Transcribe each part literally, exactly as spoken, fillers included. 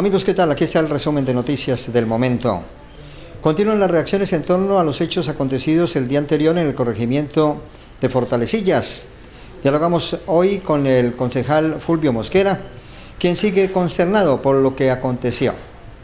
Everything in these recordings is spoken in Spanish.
Amigos, ¿qué tal? Aquí está el resumen de noticias del momento. Continúan las reacciones en torno a los hechos acontecidos el día anterior en el corregimiento de Fortalecillas. Dialogamos hoy con el concejal Fulvio Mosquera, quien sigue consternado por lo que aconteció.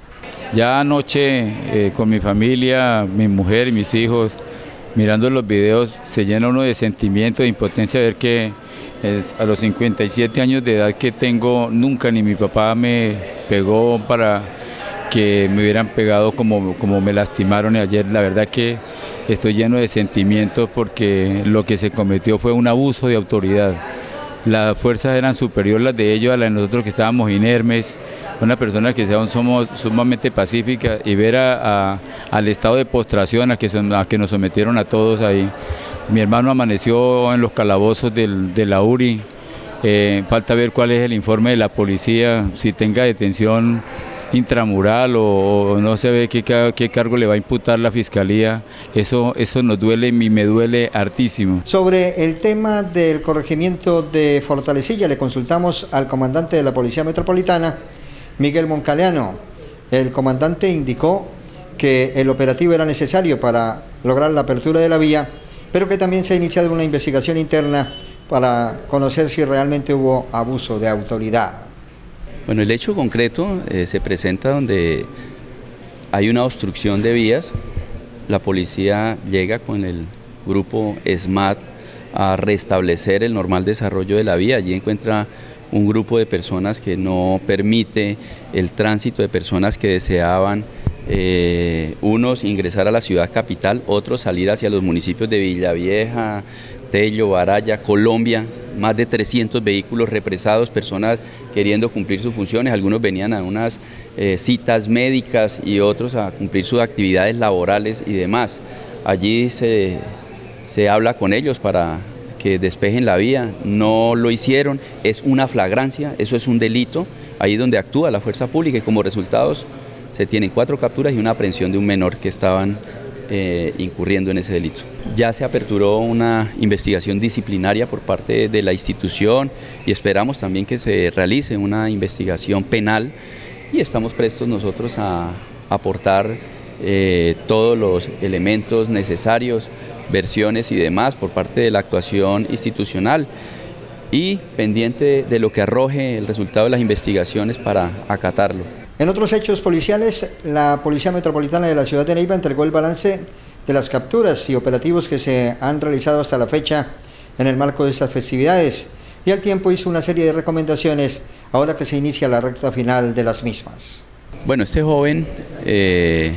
Ya anoche eh, con mi familia, mi mujer y mis hijos, mirando los videos, se llena uno de sentimiento, de impotencia, ver que es, a los cincuenta y siete años de edad que tengo, nunca ni mi papá me pegó para que me hubieran pegado como, como me lastimaron ayer. La verdad que estoy lleno de sentimientos porque lo que se cometió fue un abuso de autoridad. Las fuerzas eran superiores las de ellos a las de nosotros que estábamos inermes, una persona que somos sumamente pacífica, y ver a, a, al estado de postración a que, son, a que nos sometieron a todos ahí. Mi hermano amaneció en los calabozos del, de la U R I, eh, falta ver cuál es el informe de la policía, si tenga detención intramural o, o no se ve qué, qué cargo le va a imputar la fiscalía. Eso, eso nos duele y me duele hartísimo. Sobre el tema del corregimiento de Fortalecilla le consultamos al comandante de la Policía Metropolitana, Miguel Moncaleano. El comandante indicó que el operativo era necesario para lograr la apertura de la vía, pero que también se ha iniciado una investigación interna para conocer si realmente hubo abuso de autoridad. Bueno, el hecho concreto eh, se presenta donde hay una obstrucción de vías. La policía llega con el grupo SMAT a restablecer el normal desarrollo de la vía. Allí encuentra un grupo de personas que no permite el tránsito de personas que deseaban, eh, unos ingresar a la ciudad capital, otros salir hacia los municipios de Villavieja, Tello, Baraya, Colombia. Más de trescientos vehículos represados, personas queriendo cumplir sus funciones, algunos venían a unas eh, citas médicas y otros a cumplir sus actividades laborales y demás. Allí se, se habla con ellos para que despejen la vía, no lo hicieron, es una flagrancia, eso es un delito, ahí donde actúa la fuerza pública, y como resultados se tienen cuatro capturas y una aprehensión de un menor que estaban Eh, incurriendo en ese delito. Ya se aperturó una investigación disciplinaria por parte de la institución y esperamos también que se realice una investigación penal, y estamos prestos nosotros a aportar eh, todos los elementos necesarios, versiones y demás por parte de la actuación institucional, y pendiente de lo que arroje el resultado de las investigaciones para acatarlo. En otros hechos policiales, la Policía Metropolitana de la ciudad de Neiva entregó el balance de las capturas y operativos que se han realizado hasta la fecha en el marco de estas festividades, y al tiempo hizo una serie de recomendaciones ahora que se inicia la recta final de las mismas. Bueno, este joven eh,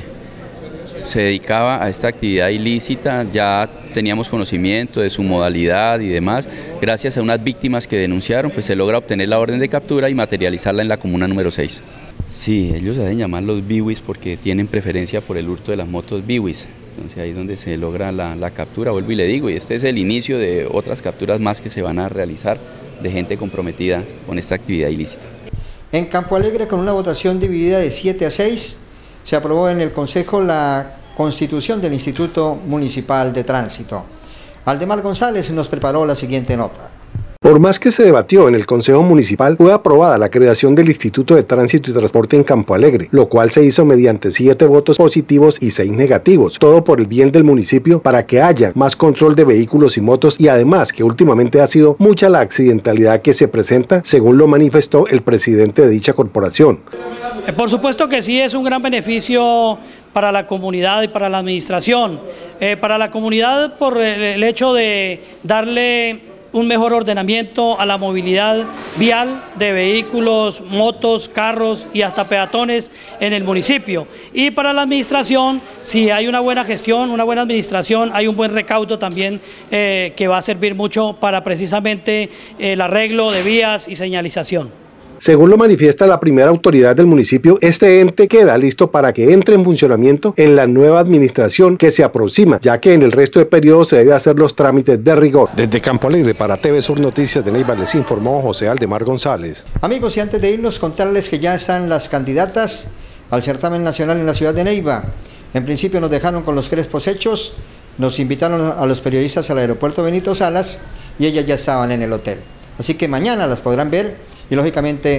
se dedicaba a esta actividad ilícita, ya teníamos conocimiento de su modalidad y demás. Gracias a unas víctimas que denunciaron, pues se logra obtener la orden de captura y materializarla en la comuna número seis. Sí, ellos se hacen llamar los biwis porque tienen preferencia por el hurto de las motos biwis. Entonces ahí es donde se logra la, la captura, vuelvo y le digo, y este es el inicio de otras capturas más que se van a realizar de gente comprometida con esta actividad ilícita. En Campo Alegre, con una votación dividida de siete a seis, se aprobó en el Consejo la constitución del Instituto Municipal de Tránsito. Aldemar González nos preparó la siguiente nota. Por más que se debatió en el Consejo Municipal, fue aprobada la creación del Instituto de Tránsito y Transporte en Campo Alegre, lo cual se hizo mediante siete votos positivos y seis negativos, todo por el bien del municipio, para que haya más control de vehículos y motos, y además que últimamente ha sido mucha la accidentalidad que se presenta, según lo manifestó el presidente de dicha corporación. Por supuesto que sí, es un gran beneficio para la comunidad y para la administración. Eh, para la comunidad por el, el hecho de darle un mejor ordenamiento a la movilidad vial de vehículos, motos, carros y hasta peatones en el municipio. Y para la administración, si hay una buena gestión, una buena administración, hay un buen recaudo también eh, que va a servir mucho para precisamente el arreglo de vías y señalización. Según lo manifiesta la primera autoridad del municipio, este ente queda listo para que entre en funcionamiento en la nueva administración que se aproxima, ya que en el resto de periodo se debe hacer los trámites de rigor. Desde Campo Alegre para T V Sur Noticias de Neiva les informó José Aldemar González. Amigos, y antes de irnos, contarles que ya están las candidatas al certamen nacional en la ciudad de Neiva. En principio nos dejaron con los crespos hechos, nos invitaron a los periodistas al aeropuerto Benito Salas y ellas ya estaban en el hotel. Así que mañana las podrán ver y lógicamente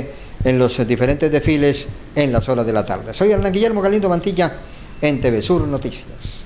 en los diferentes desfiles en las horas de la tarde. Soy Hernán Guillermo Galindo Mantilla en T V Sur Noticias.